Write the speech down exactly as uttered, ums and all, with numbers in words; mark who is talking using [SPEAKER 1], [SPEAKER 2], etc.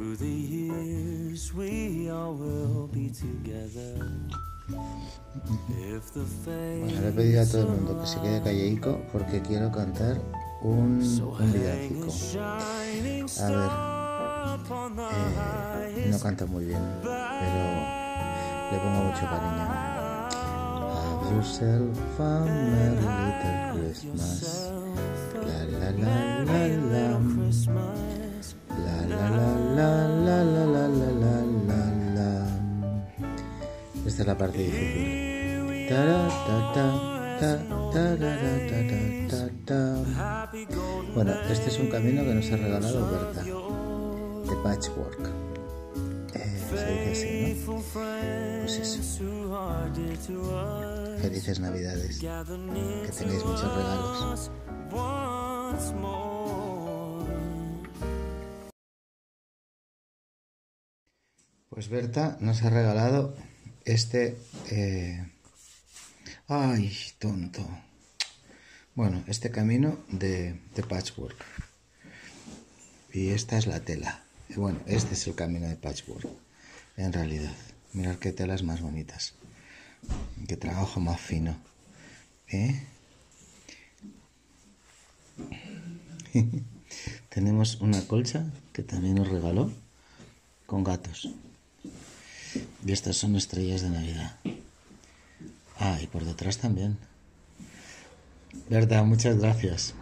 [SPEAKER 1] Bueno, le he pedido a todo el mundo que se quede callaico porque quiero cantar un, un villancico. A ver, eh, no canta muy bien, pero le pongo mucho cariño. Have yourself a merry little Christmas. La la la la la. La la la la la la la la la la la. Esta es la parte difícil. Ta ta ta ta ta ta ta ta ta. Bueno, este es un camino que nos ha regalado Berta, de Patchwork. Eh, se dice así, ¿no? Pues eso. Felices Navidades. Que tengáis muchos regalos. Pues Berta nos ha regalado este... Eh... ¡Ay, tonto! Bueno, este camino de, de Patchwork. Y esta es la tela. Y bueno, este es el camino de Patchwork. En realidad. Mirad qué telas más bonitas. Qué trabajo más fino. ¿Eh? Tenemos una colcha que también nos regaló con gatos. Y estas son estrellas de Navidad. Ah, y por detrás también. Berta, muchas gracias.